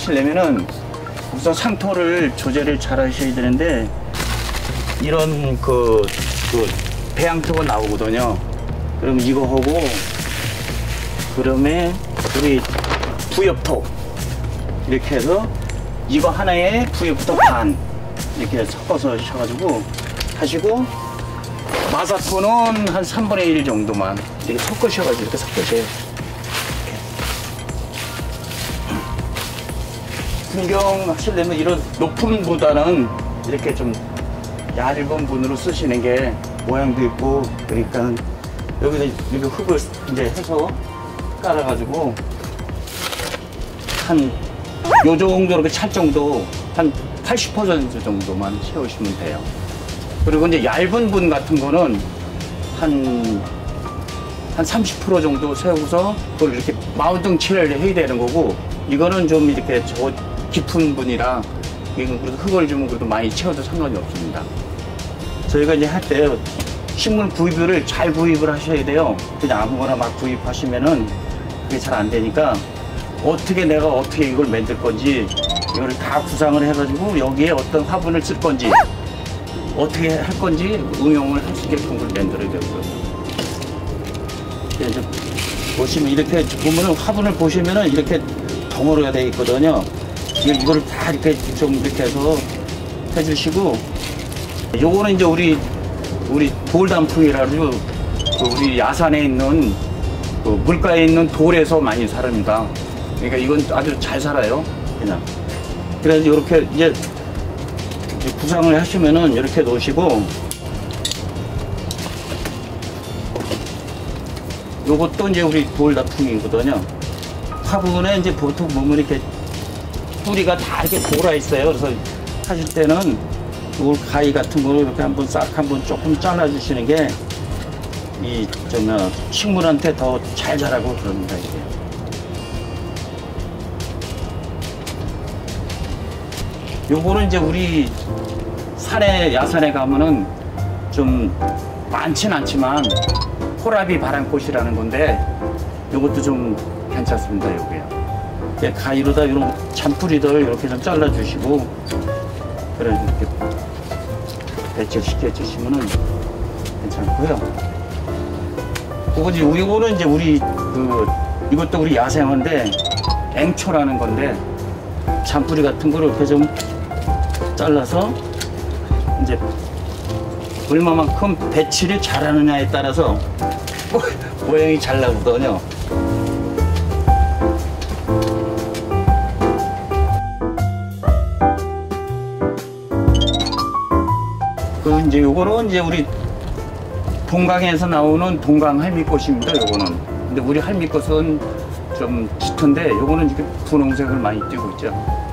하시려면은 우선 상토를 조제를 잘 하셔야 되는데, 이런 배양토가 나오거든요. 그럼 이거 하고, 그다음에 우리 부엽토 이렇게 해서 이거 하나에 부엽토 반 이렇게 섞어서 하셔가지고 하시고, 마사토는 한 3분의 1 정도만 이렇게 섞으셔가지고 이렇게 섞으세요. 분경 하시려면 이런 높은 분보다는 이렇게 좀 얇은 분으로 쓰시는 게 모양도 있고, 그러니까 여기서 이렇게 흙을 이제 해서 깔아가지고 한 요 정도 이렇게 찰 정도, 한 80% 정도만 채우시면 돼요. 그리고 이제 얇은 분 같은 거는 한 30% 정도 세우고서 그걸 이렇게 마운딩 칠을 해야 되는 거고, 이거는 좀 이렇게 깊은 분이라 이건 그래도 흙을 좀 그래도 많이 채워도 상관이 없습니다. 저희가 이제 할 때 식물 구입을 잘 구입을 하셔야 돼요. 그냥 아무거나 막 구입하시면은 그게 잘 안 되니까, 내가 어떻게 이걸 만들 건지 이걸 다 구상을 해가지고 여기에 어떤 화분을 쓸 건지 어떻게 할 건지 응용을 할 수 있게끔 그걸 만들어야 되고요. 이제 보시면 이렇게 보면은 화분을 보시면은 이렇게 덩어리가 되어 있거든요. 이거를 다 이렇게 좀 이렇게 해서 해주시고, 요거는 이제 우리 돌단풍이라고 우리 야산에 있는 물가에 있는 돌에서 많이 자랍니다. 그러니까 이건 아주 잘 살아요, 그냥. 그래서 이렇게 이제 구상을 하시면은 이렇게 놓으시고, 요것도 이제 우리 돌단풍이거든요. 화분에 이제 보통 보면 이렇게 뿌리가 다 이렇게 돌아 있어요. 그래서 하실 때는 요 가위 같은 거로 이렇게 한번 조금 잘라 주시는 게 식물한테 더 잘 자라고 그럽니다, 이게. 요거는 이제 우리 야산에 가면은 좀 많진 않지만 호라비 바람꽃이라는 건데, 요것도 좀 괜찮습니다, 요게요. 가위로다 이런 잔뿌리들 이렇게 좀 잘라 주시고, 그래 이렇게 배치시켜 주시면은 괜찮고요. 이거는 이제 이것도 우리 야생어인데 앵초라는 건데, 잔뿌리 같은 거를 이렇게 좀 잘라서 이제 얼마만큼 배치를 잘하느냐에 따라서 모양이 잘 나거든요. 이제 요거는 이제 우리 동강에서 나오는 동강 할미꽃입니다, 요거는. 근데 우리 할미꽃은 좀 짙은데, 요거는 이렇게 분홍색을 많이 띄고 있죠.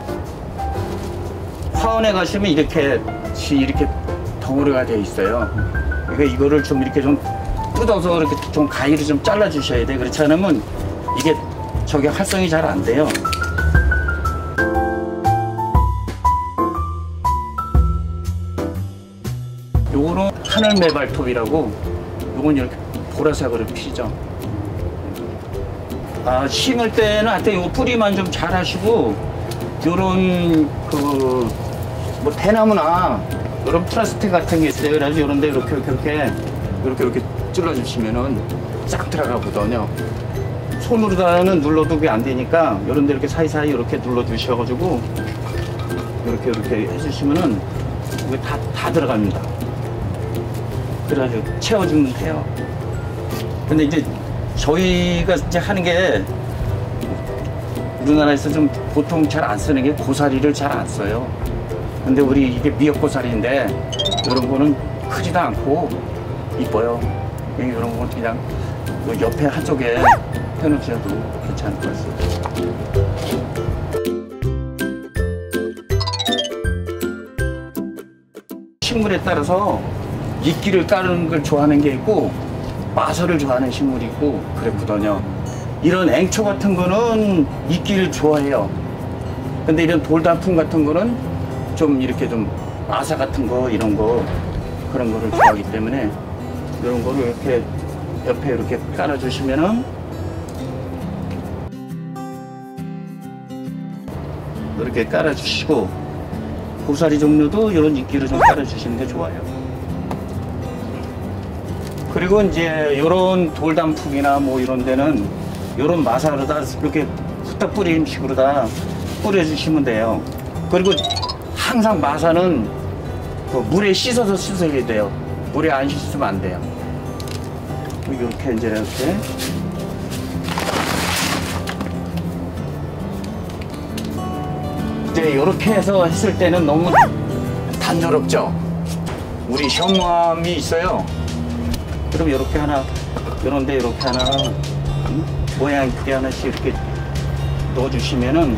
화원에 가시면 이렇게 덩어리가 되어 있어요. 그러니까 이거를 좀 이렇게 좀 뜯어서 이렇게 좀 가위로 좀 잘라 주셔야 돼. 그렇지 않으면 이게 활성이 잘 안 돼요. 요거는 하늘매발톱이라고, 요건 이렇게 보라색으로 피죠. 심을 때는 하여튼 요 뿌리만 좀 잘 하시고, 요런 대나무나 요런 플라스틱 같은 게 있어요. 그래서 요런데 이렇게 찔러주시면은 싹 들어가거든요. 손으로다는 눌러도 그게 안 되니까 요런데 이렇게 사이사이 이렇게 눌러주셔가지고 이렇게 해주시면은 이게 다 들어갑니다. 그래가지고 채워주면 돼요. 근데 이제 저희가 이제 하는 게, 우리나라에서 좀 보통 잘 안 쓰는 게 고사리를 잘 안 써요. 근데 이게 미역고사리인데, 이런 거는 크지도 않고 이뻐요. 이런 건 그냥 옆에 한쪽에 펴놓으셔도 괜찮을 것 같습니다. 식물에 따라서 이끼를 까는 걸 좋아하는 게 있고, 마설을 좋아하는 식물이 있고 그랬거든요. 이런 앵초 같은 거는 이끼를 좋아해요. 근데 이런 돌단풍 같은 거는 좀 이렇게 좀 아사 같은 거, 그런 거를 좋아하기 때문에 이런 거를 이렇게 옆에 이렇게 깔아주시면은 이렇게 깔아주시고, 고사리 종류도 이런 이끼로 좀 깔아주시는 게 좋아요. 그리고 이제 이런 돌단풍이나 뭐 이런 데는 이런 마사로다 이렇게 후딱 뿌리는 식으로 다 뿌려주시면 돼요. 그리고 항상 마사는 그 물에 씻어서 쓰셔야 돼요. 물에 안 씻으면 안 돼요. 이렇게 이제 이렇게. 이제 이렇게 해서 했을 때는 너무 단조롭죠. 우리 현무암이 있어요. 그럼 이렇게 하나, 이런데 이렇게 하나, 모양 있게 하나씩 이렇게 넣어주시면은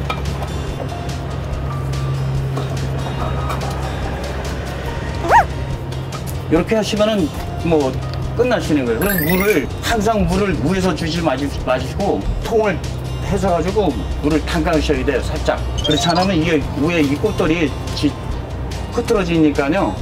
이렇게 하시면은 뭐 끝나시는 거예요. 그럼 항상 물을 위에서 주지 마시고 통을 해서 가지고 물을 담가셔야 돼요. 살짝. 그렇지 않으면 이게 위에 이 꽃돌이 흐트러지니까요.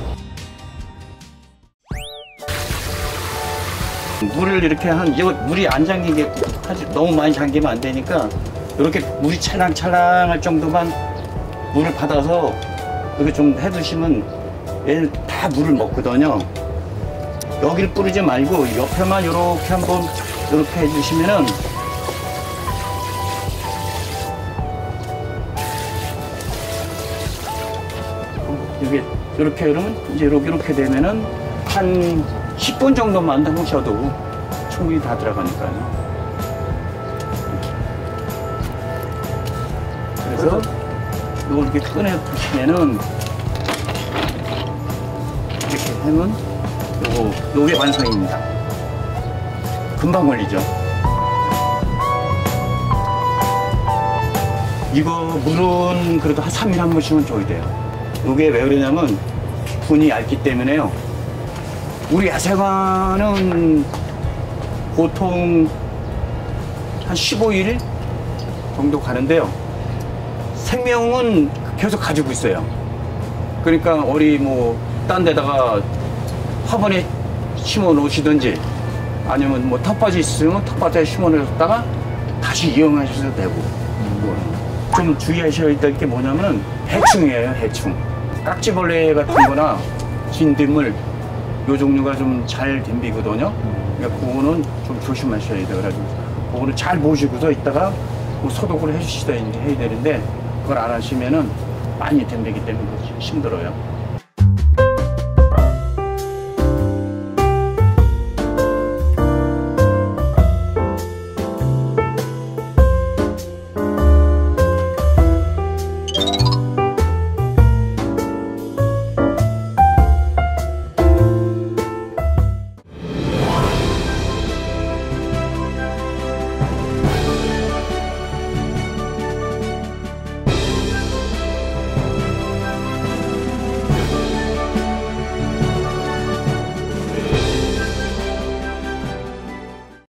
물을 이렇게 이거 물이 안 잠기게 너무 많이 잠기면 안 되니까 이렇게 물이 찰랑찰랑할 정도만 물을 받아서 이렇게 좀 해두시면 얘는 다 물을 먹거든요. 여기를 뿌리지 말고 옆에만 이렇게 한번 이렇게 해주시면은 이게 이렇게 그러면 이제 이렇게 되면은 한 10분 정도만 담으셔도 충분히 다 들어가니까요. 그래서 이걸 이렇게 꺼내 보시면은 이렇게 하면 요게 완성입니다. 금방 걸리죠. 이거 물은 그래도 한 3일 한 번씩은 줘야 돼요. 요게 왜 그러냐면 분이 얇기 때문에요. 우리 야생화는 보통 한 15일 정도 가는데요. 생명은 계속 가지고 있어요. 그러니까 우리 뭐 딴 데다가 화분에 심어 놓으시든지 아니면 뭐 텃밭이 있으면 텃밭에 심어 놓으셨다가 다시 이용하셔도 되고. 좀 주의하셔야 될 게 뭐냐면 해충이에요. 해충. 깍지벌레 같은 거나 진딧물 요 종류가 좀 잘 덤비거든요. 그러니까 그거는 좀 조심하셔야 돼요. 그래가지고 그거는 잘 보시고서 이따가 뭐 소독을 해주시다 해야 되는데 그걸 안 하시면은 많이 덤비기 때문에 힘들어요.